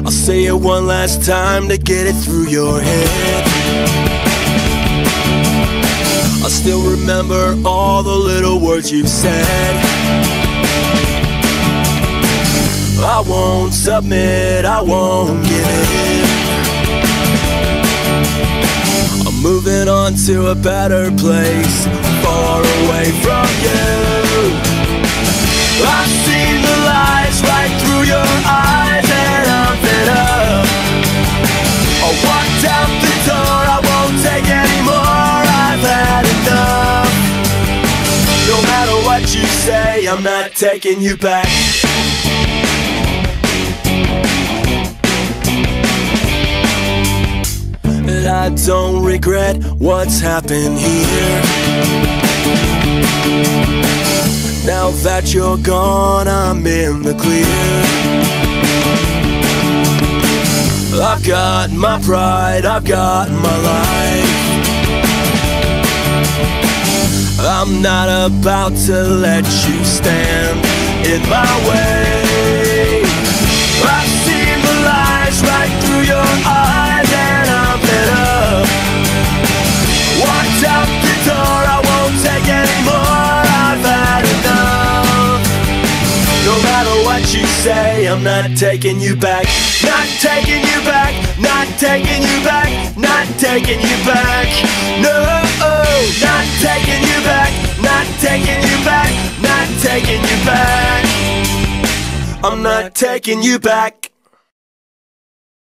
I'll say it one last time to get it through your head. I still remember all the little words you said. I won't submit, I won't give in. I'm moving on to a better place, far away from you. I've seen the lies right through your eyes, and I'm fed up. I walked out the door, I won't take anymore, I've had enough. No matter what you say, I'm not taking you back. And I don't regret what's happened here. Now that you're gone, I'm in the clear. I've got my pride, I've got my life. I'm not about to let you stand in my way. I've seen the lies right through your eyes, and I'm fed up. Walked out the door, I won't take anymore, I've had enough. No matter what you say, I'm not taking you back. Not taking you back, not taking you back, not taking you back. No, not taking you back, not taking you back, not taking you back. I'm not taking you back.